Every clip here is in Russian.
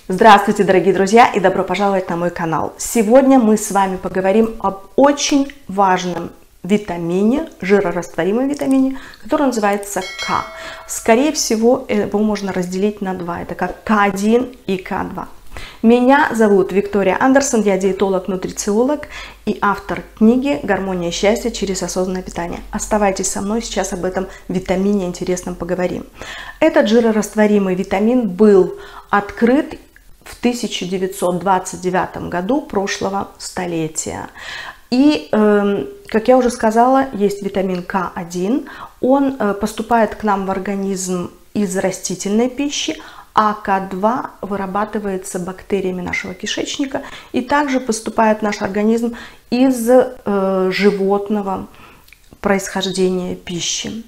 Здравствуйте, дорогие друзья, и добро пожаловать на мой канал. Сегодня мы с вами поговорим об очень важном витамине, жирорастворимом витамине, который называется К. Скорее всего, его можно разделить на два. Это как К1 и К2. Меня зовут Виктория Андерсон, я диетолог-нутрициолог и автор книги «Гармония счастья через осознанное питание». Оставайтесь со мной, сейчас об этом витамине интересном поговорим. Этот жирорастворимый витамин был открыт в 1929 году прошлого столетия. И, как я уже сказала, есть витамин К1. Он поступает к нам в организм из растительной пищи, а К2 вырабатывается бактериями нашего кишечника и также поступает в наш организм из животного происхождения пищи.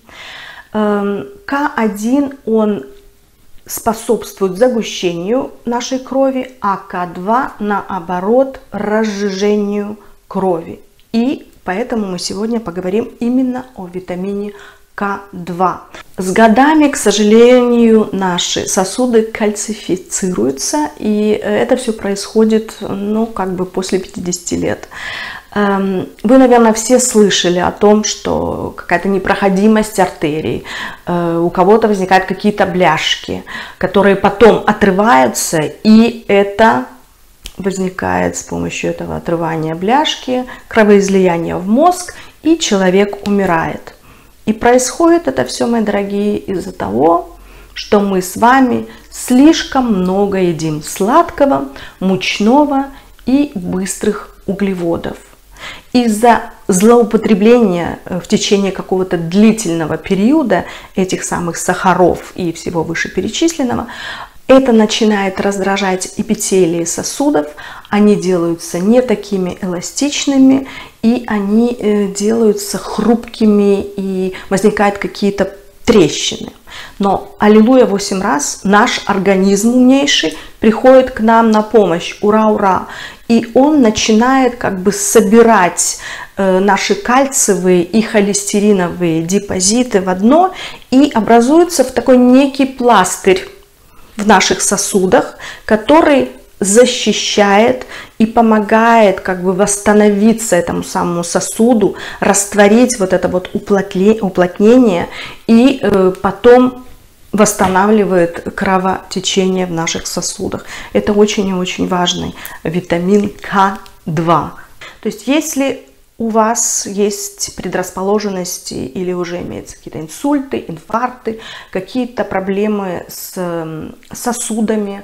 К1 он способствует загущению нашей крови, а К2 наоборот разжижению крови. И поэтому мы сегодня поговорим именно о витамине К2. С годами, к сожалению, наши сосуды кальцифицируются, и это все происходит, после 50 лет. Вы, наверное, все слышали о том, что какая-то непроходимость артерий, у кого-то возникают какие-то бляшки, которые потом отрываются, и это возникает с помощью этого отрывания бляшки, кровоизлияние в мозг, и человек умирает. И происходит это все, мои дорогие, из-за того, что мы с вами слишком много едим сладкого, мучного и быстрых углеводов. Из-за злоупотребления в течение какого-то длительного периода этих самых сахаров и всего вышеперечисленного, это начинает раздражать эпителии сосудов, они делаются не такими эластичными, и они делаются хрупкими, и возникают какие-то трещины. Но, аллилуйя 8 раз, наш организм умнейший приходит к нам на помощь, ура, ура! И он начинает собирать наши кальциевые и холестериновые депозиты в одно, и образуется в такой некий пластырь в наших сосудах, который защищает и помогает восстановиться этому самому сосуду, растворить вот это вот уплотнение и потом восстанавливает кровотечение в наших сосудах. Это очень и очень важный витамин К2. То есть если у вас есть предрасположенности или уже имеются какие-то инсульты, инфаркты, какие-то проблемы с сосудами,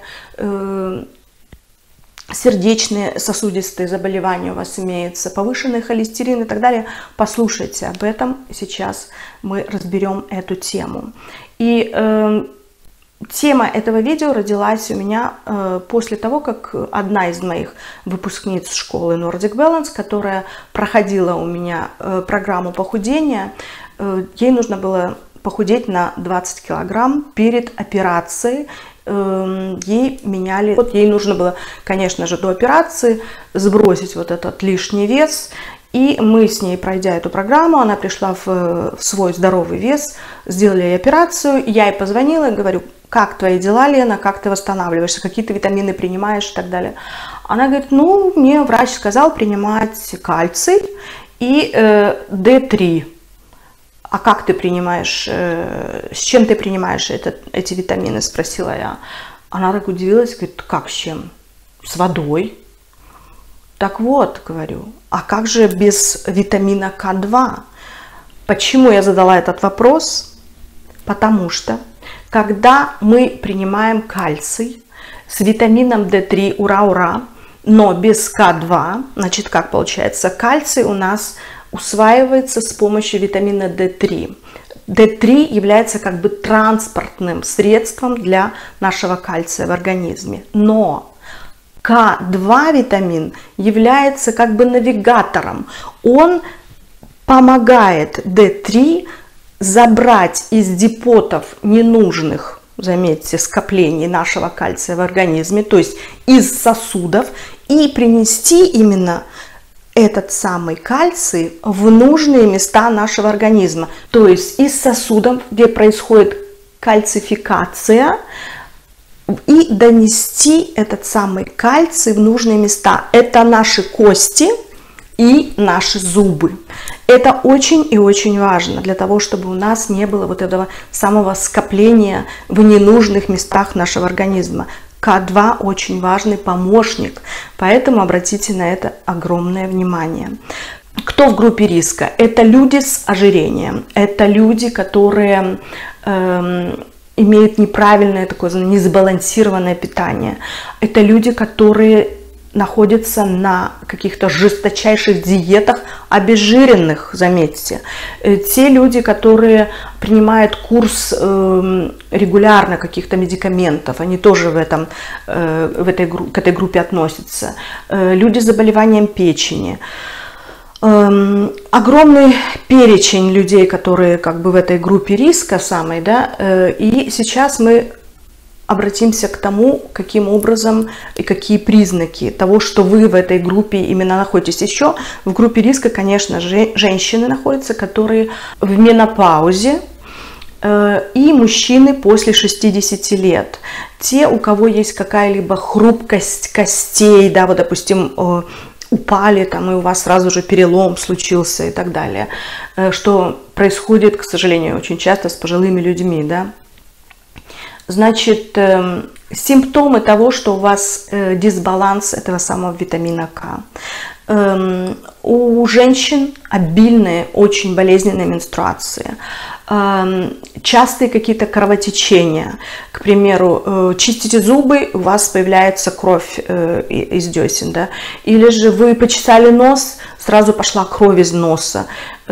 сердечные сосудистые заболевания у вас имеются, повышенный холестерин и так далее, послушайте об этом. Сейчас мы разберем эту тему. И тема этого видео родилась у меня после того, как одна из моих выпускниц школы Nordic Balance, которая проходила у меня программу похудения, ей нужно было похудеть на 20 килограмм перед операцией. Ей меняли, ей нужно было, конечно же, до операции сбросить вот этот лишний вес. И мы с ней, пройдя эту программу, она пришла в свой здоровый вес, сделали ей операцию. Я ей позвонила и говорю: как твои дела, Лена, как ты восстанавливаешься, какие ты витамины принимаешь и так далее. Она говорит: мне врач сказал принимать кальций и D3. А как ты принимаешь, с чем ты принимаешь эти витамины, спросила я. Она так удивилась, говорит: как с чем? С водой. Так вот, говорю, а как же без витамина К2? Почему я задала этот вопрос? Потому что, когда мы принимаем кальций с витамином D3, ура-ура, но без К2, значит, как получается? Кальций у нас усваивается с помощью витамина D3. D3 является транспортным средством для нашего кальция в организме. Но К2 витамин является навигатором. Он помогает D3 забрать из депотов ненужных, заметьте, скоплений нашего кальция в организме, то есть из сосудов, и принести именно этот самый кальций в нужные места нашего организма, то есть из сосудов, где происходит кальцификация, и донести этот самый кальций в нужные места. Это наши кости и наши зубы. Это очень и очень важно для того, чтобы у нас не было вот этого самого скопления в ненужных местах нашего организма. К2 очень важный помощник, поэтому обратите на это огромное внимание. Кто в группе риска? Это люди с ожирением, это люди, которые имеют неправильное такое несбалансированное питание. Это люди, которые находятся на каких-то жесточайших диетах обезжиренных, заметьте. Те люди, которые принимают курс регулярно каких-то медикаментов, они тоже к этой группе относятся. Люди с заболеванием печени. Огромный перечень людей, которые как бы в этой группе риска самой, да, и сейчас мы обратимся к тому, каким образом и какие признаки того, что вы в этой группе именно находитесь. Еще в группе риска, конечно же, женщины находятся, которые в менопаузе, и мужчины после 60 лет. Те, у кого есть какая-либо хрупкость костей, да, вот, допустим, упали, там, и у вас сразу же перелом случился и так далее, что происходит, к сожалению, очень часто с пожилыми людьми, да. Значит, симптомы того, что у вас дисбаланс этого самого витамина К. У женщин обильные, очень болезненные менструации, частые какие-то кровотечения. К примеру, чистите зубы, у вас появляется кровь из десен, да? Или же вы почесали нос, сразу пошла кровь из носа.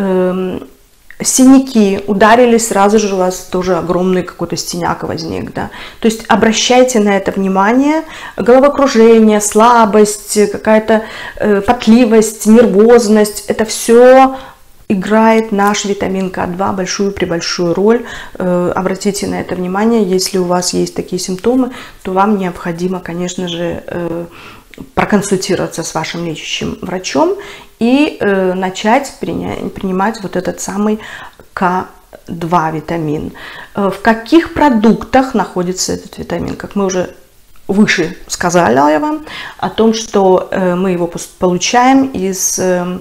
Синяки, ударили, сразу же у вас тоже огромный какой-то синяк возник, да. То есть обращайте на это внимание. Головокружение, слабость, какая-то потливость, нервозность, это все играет наш витамин К2 большую-пребольшую роль. Обратите на это внимание. Если у вас есть такие симптомы, то вам необходимо, конечно же, проконсультироваться с вашим лечащим врачом и начать принимать вот этот самый К2 витамин. В каких продуктах находится этот витамин? Как мы уже выше сказала я вам о том, что мы его получаем из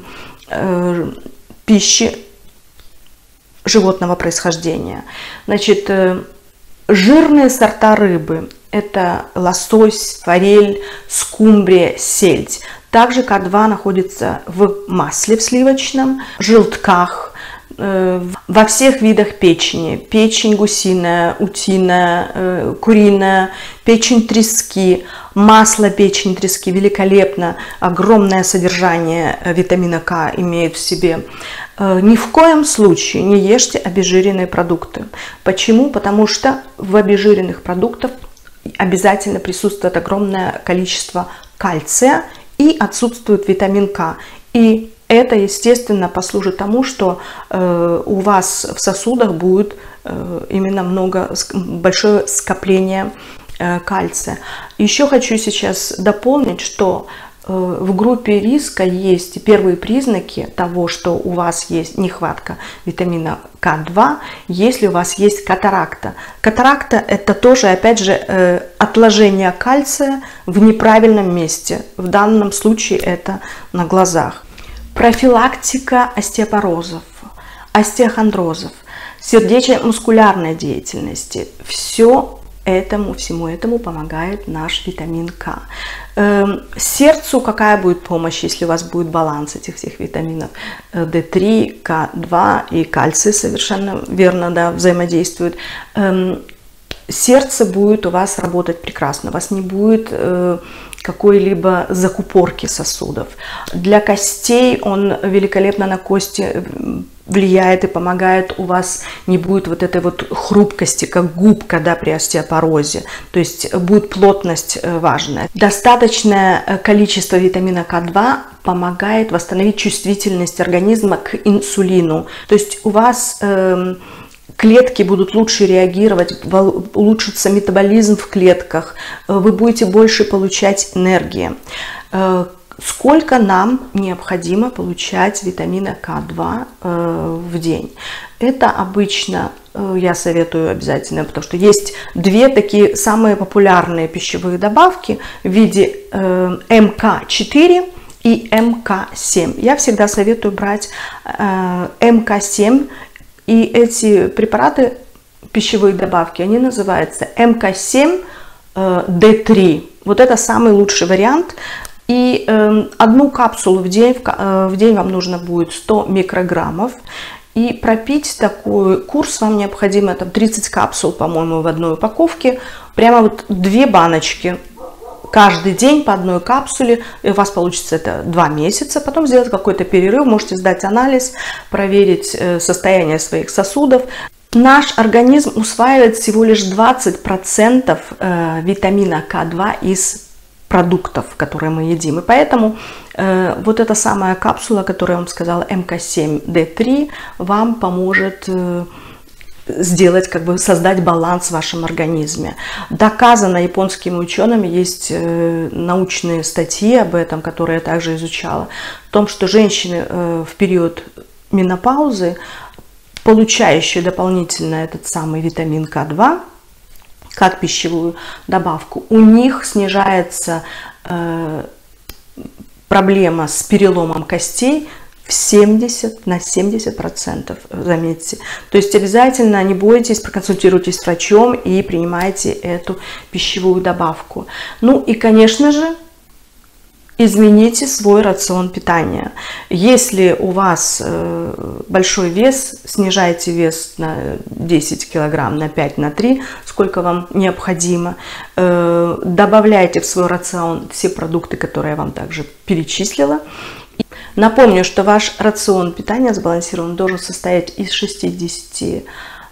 пищи животного происхождения. Значит, жирные сорта рыбы – это лосось, форель, скумбрия, сельдь. Также К2 находится в масле в сливочном, желтках, во всех видах печени. Печень гусиная, утиная, куриная, печень трески, масло печени трески великолепно, огромное содержание витамина К имеет в себе. Ни в коем случае не ешьте обезжиренные продукты. Почему? Потому что в обезжиренных продуктах обязательно присутствует огромное количество кальция и отсутствует витамин К. И это, естественно, послужит тому, что у вас в сосудах будет именно большое скопление кальция. Еще хочу сейчас дополнить, что в группе риска есть первые признаки того, что у вас есть нехватка витамина К2, если у вас есть катаракта. Катаракта – это тоже, опять же, отложение кальция в неправильном месте. В данном случае это на глазах. Профилактика остеопорозов, остеохондрозов, сердечно-мускулярной деятельности. Всему этому помогает наш витамин К. Сердцу какая будет помощь, если у вас будет баланс этих всех витаминов? D3, К2 и кальций, совершенно верно, да, взаимодействуют. Сердце будет у вас работать прекрасно, у вас не будет какой-либо закупорки сосудов. Для костей он великолепно на кости влияет и помогает, у вас не будет вот этой вот хрупкости, как губка, да, при остеопорозе, то есть будет плотность важная. Достаточное количество витамина К2 помогает восстановить чувствительность организма к инсулину, то есть у вас клетки будут лучше реагировать, улучшится метаболизм в клетках, вы будете больше получать энергии. Сколько нам необходимо получать витамина К2 в день? Это обычно я советую обязательно, потому что есть две такие самые популярные пищевые добавки в виде МК4 и МК7. Я всегда советую брать МК7, и эти препараты, пищевые добавки, они называются МК7-D3. Вот это самый лучший вариант. И одну капсулу в день вам нужно будет 100 микрограммов. И пропить такой курс вам необходимо, там 30 капсул, по-моему, в одной упаковке. Прямо вот 2 баночки. Каждый день по одной капсуле. И у вас получится это 2 месяца. Потом сделать какой-то перерыв. Можете сдать анализ, проверить состояние своих сосудов. Наш организм усваивает всего лишь 20% витамина К2 из продуктов, которые мы едим. И поэтому вот эта самая капсула, которую я вам сказала, МК7-D3, вам поможет сделать, создать баланс в вашем организме. Доказано японскими учеными, есть научные статьи об этом, которые я также изучала, о том, что женщины в период менопаузы, получающие дополнительно этот самый витамин К2, как пищевую добавку, у них снижается проблема с переломом костей на 70%, заметьте. То есть обязательно не бойтесь, проконсультируйтесь с врачом и принимайте эту пищевую добавку. Ну и, конечно же, измените свой рацион питания. Если у вас большой вес, снижайте вес на 10 килограмм, на 5, на 3, сколько вам необходимо. Добавляйте в свой рацион все продукты, которые я вам также перечислила. Напомню, что ваш рацион питания сбалансирован должен состоять из 60%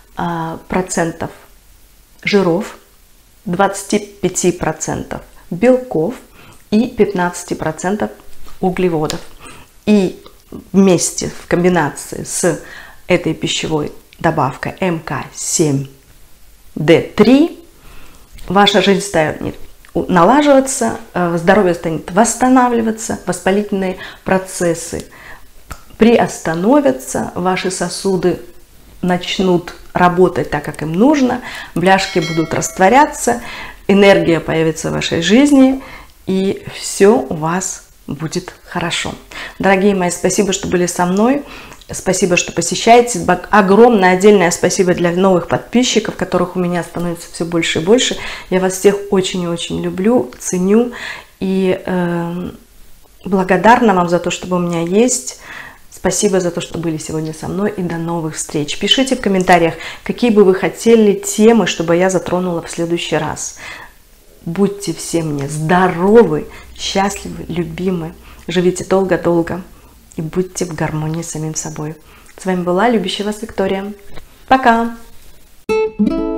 жиров, 25% белков и 15% углеводов. И вместе, в комбинации с этой пищевой добавкой МК7-D3 ваша жизнь станет налаживаться, здоровье станет восстанавливаться, воспалительные процессы приостановятся, ваши сосуды начнут работать так, как им нужно, бляшки будут растворяться, энергия появится в вашей жизни, и все у вас будет хорошо. Дорогие мои, спасибо, что были со мной. Спасибо, что посещаете. Огромное отдельное спасибо для новых подписчиков, которых у меня становится все больше и больше. Я вас всех очень и очень люблю, ценю и благодарна вам за то, что вы у меня есть. Спасибо за то, что были сегодня со мной, и до новых встреч. Пишите в комментариях, какие бы вы хотели темы, чтобы я затронула в следующий раз. Будьте все мне здоровы, счастливы, любимы. Живите долго-долго и будьте в гармонии с самим собой. С вами была любящая вас Виктория. Пока!